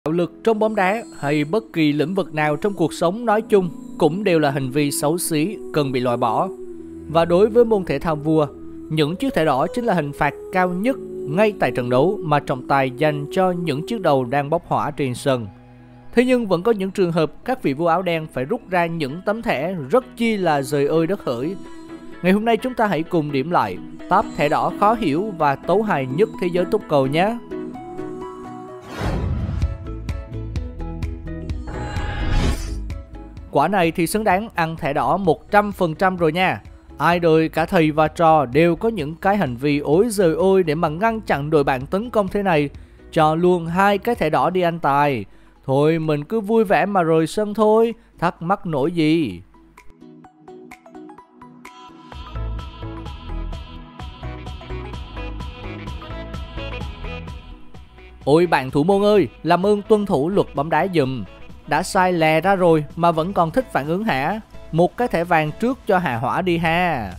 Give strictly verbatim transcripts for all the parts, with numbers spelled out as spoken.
Bạo lực trong bóng đá hay bất kỳ lĩnh vực nào trong cuộc sống nói chung cũng đều là hành vi xấu xí cần bị loại bỏ. Và đối với môn thể thao vua, những chiếc thẻ đỏ chính là hình phạt cao nhất ngay tại trận đấu mà trọng tài dành cho những chiếc đầu đang bốc hỏa trên sân. Thế nhưng vẫn có những trường hợp các vị vua áo đen phải rút ra những tấm thẻ rất chi là giời ơi đất hỡi. Ngày hôm nay chúng ta hãy cùng điểm lại top thẻ đỏ khó hiểu và tấu hài nhất thế giới túc cầu nhé. Quả này thì xứng đáng ăn thẻ đỏ một trăm phần trăm rồi nha. Ai đời cả thầy và trò đều có những cái hành vi ối giời ôi để mà ngăn chặn đội bạn tấn công thế này. Cho luôn hai cái thẻ đỏ đi anh Tài. Thôi mình cứ vui vẻ mà rời sân thôi, thắc mắc nổi gì. Ôi bạn thủ môn ơi, làm ơn tuân thủ luật bóng đá giùm. Đã sai lè ra rồi mà vẫn còn thích phản ứng hả? Một cái thẻ vàng trước cho hà hỏa đi ha.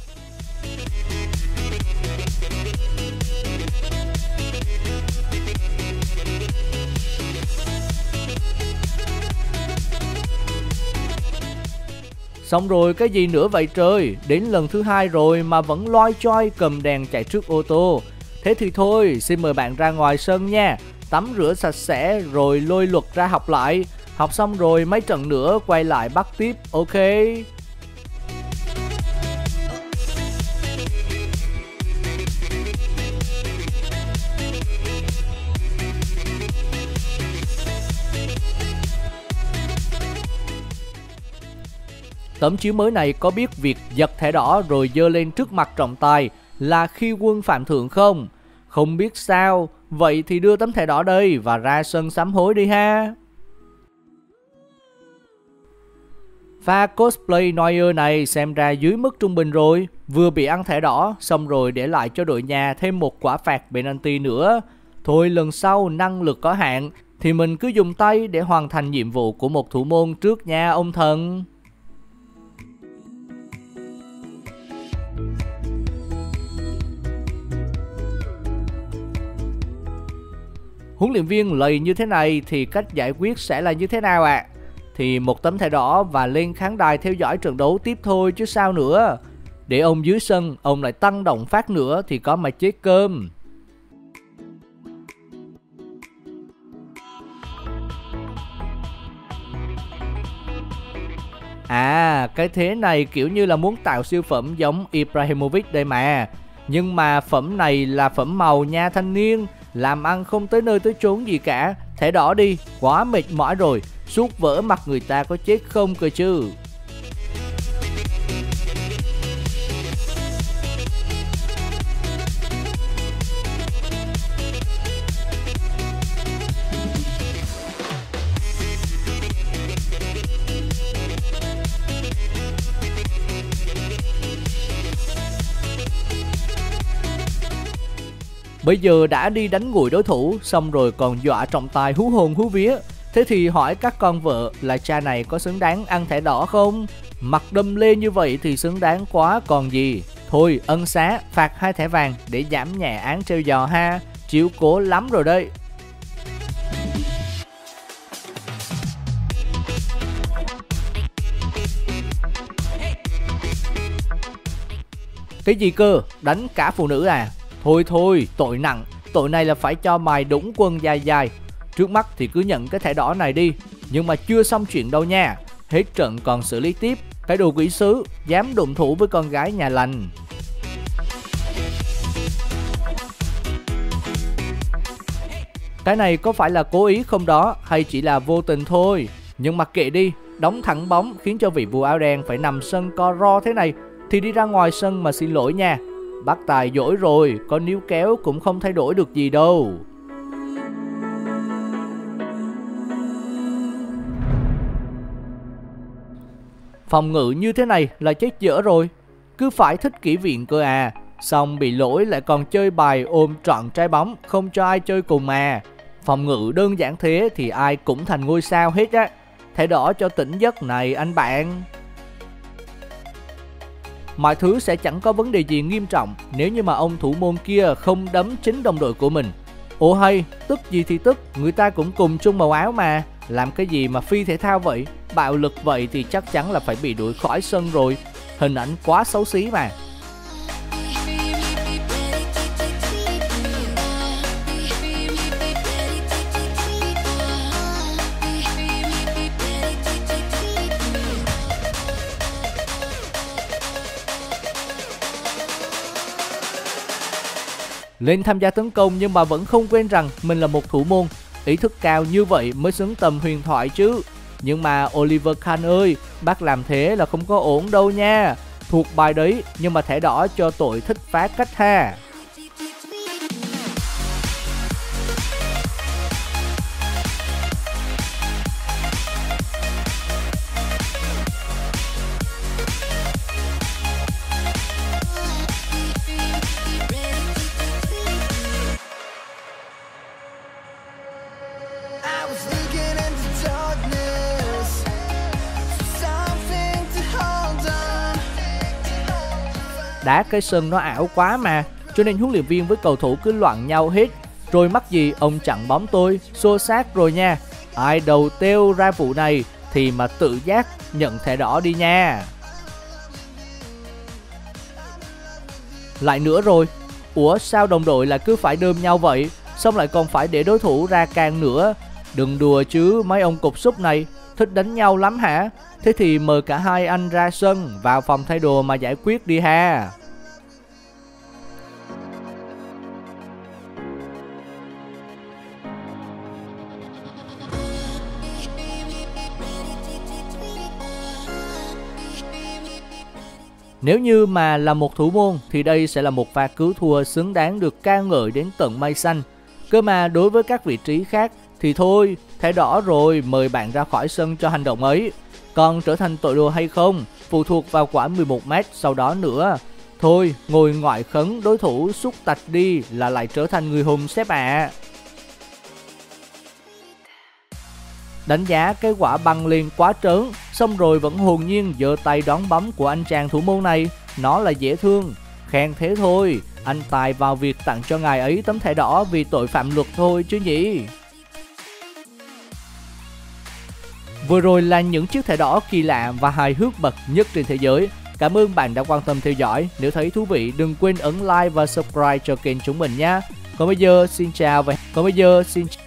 Xong rồi cái gì nữa vậy trời, đến lần thứ hai rồi mà vẫn loi choi cầm đèn chạy trước ô tô. Thế thì thôi, xin mời bạn ra ngoài sân nha, tắm rửa sạch sẽ rồi lôi luật ra học lại. Học xong rồi mấy trận nữa quay lại bắt tiếp, ok? Tấm chiếu mới này có biết việc giật thẻ đỏ rồi giơ lên trước mặt trọng tài là khi quân phạm thượng không? Không biết sao, vậy thì đưa tấm thẻ đỏ đây và ra sân sám hối đi ha. Pha cosplay Neuer này xem ra dưới mức trung bình rồi, vừa bị ăn thẻ đỏ xong rồi để lại cho đội nhà thêm một quả phạt penalty nữa. Thôi lần sau năng lực có hạn thì mình cứ dùng tay để hoàn thành nhiệm vụ của một thủ môn trước nha ông thần. Huấn luyện viên lầy như thế này thì cách giải quyết sẽ là như thế nào ạ? À? Thì một tấm thẻ đỏ và lên khán đài theo dõi trận đấu tiếp thôi chứ sao nữa. Để ông dưới sân, ông lại tăng động phát nữa thì có mà chết cơm. À, cái thế này kiểu như là muốn tạo siêu phẩm giống Ibrahimovic đây mà. Nhưng mà phẩm này là phẩm màu nha thanh niên, làm ăn không tới nơi tới chốn gì cả. Thẻ đỏ đi, quá mệt mỏi rồi, suốt vỡ mặt người ta có chết không cơ chứ. Bây giờ đã đi đánh ngụy đối thủ, xong rồi còn dọa trọng tài hú hồn hú vía. Thế thì hỏi các con vợ là cha này có xứng đáng ăn thẻ đỏ không? Mặt đâm lê như vậy thì xứng đáng quá còn gì. Thôi ân xá, phạt hai thẻ vàng để giảm nhẹ án treo giò ha. Chịu cố lắm rồi đây. Cái gì cơ? Đánh cả phụ nữ à? Thôi thôi, tội nặng, tội này là phải cho mày đũng quân dài dài. Trước mắt thì cứ nhận cái thẻ đỏ này đi, nhưng mà chưa xong chuyện đâu nha. Hết trận còn xử lý tiếp, cái đồ quỷ sứ, dám đụng thủ với con gái nhà lành. Cái này có phải là cố ý không đó, hay chỉ là vô tình thôi. Nhưng mặc kệ đi, đóng thẳng bóng khiến cho vị vua áo đen phải nằm sân co ro thế này, thì đi ra ngoài sân mà xin lỗi nha. Bác Tài dỗi rồi, có níu kéo cũng không thay đổi được gì đâu. Phòng ngự như thế này là chết dở rồi. Cứ phải thích kỹ viện cơ à. Xong bị lỗi lại còn chơi bài ôm trọn trái bóng, không cho ai chơi cùng mà. Phòng ngự đơn giản thế thì ai cũng thành ngôi sao hết á. Thẻ đỏ cho tỉnh giấc này anh bạn. Mọi thứ sẽ chẳng có vấn đề gì nghiêm trọng nếu như mà ông thủ môn kia không đấm chính đồng đội của mình. Ủa hay, tức gì thì tức, người ta cũng cùng chung màu áo mà. Làm cái gì mà phi thể thao vậy? Bạo lực vậy thì chắc chắn là phải bị đuổi khỏi sân rồi. Hình ảnh quá xấu xí mà. Lên tham gia tấn công nhưng mà vẫn không quên rằng mình là một thủ môn. Ý thức cao như vậy mới xứng tầm huyền thoại chứ. Nhưng mà Oliver Kahn ơi, bác làm thế là không có ổn đâu nha. Thuộc bài đấy nhưng mà thẻ đỏ cho tội thích phá cách ha. Đá cái sân nó ảo quá mà, cho nên huấn luyện viên với cầu thủ cứ loạn nhau hết. Rồi mắc gì ông chặn bóng tôi, xô xát rồi nha. Ai đầu têu ra vụ này thì mà tự giác nhận thẻ đỏ đi nha. Lại nữa rồi, ủa sao đồng đội lại cứ phải đơm nhau vậy, xong lại còn phải để đối thủ ra can nữa. Đừng đùa chứ mấy ông cục súc này, thích đánh nhau lắm hả? Thế thì mời cả hai anh ra sân, vào phòng thay đồ mà giải quyết đi ha. Nếu như mà là một thủ môn thì đây sẽ là một pha cứu thua xứng đáng được ca ngợi đến tận mây xanh. Cơ mà đối với các vị trí khác thì thôi, thẻ đỏ rồi, mời bạn ra khỏi sân cho hành động ấy. Còn trở thành tội đồ hay không phụ thuộc vào quả mười một mét sau đó nữa. Thôi, ngồi ngoại khấn đối thủ xúc tạch đi là lại trở thành người hùng sếp ạ. À. Đánh giá cái quả băng lên quá trớn, xong rồi vẫn hồn nhiên giơ tay đón bóng của anh chàng thủ môn này. Nó là dễ thương, khen thế thôi. Anh tài vào việc tặng cho ngài ấy tấm thẻ đỏ vì tội phạm luật thôi chứ nhỉ. Vừa rồi là những chiếc thẻ đỏ kỳ lạ và hài hước bậc nhất trên thế giới. Cảm ơn bạn đã quan tâm theo dõi. Nếu thấy thú vị đừng quên ấn like và subscribe cho kênh chúng mình nhé. Còn bây giờ xin chào và còn bây giờ xin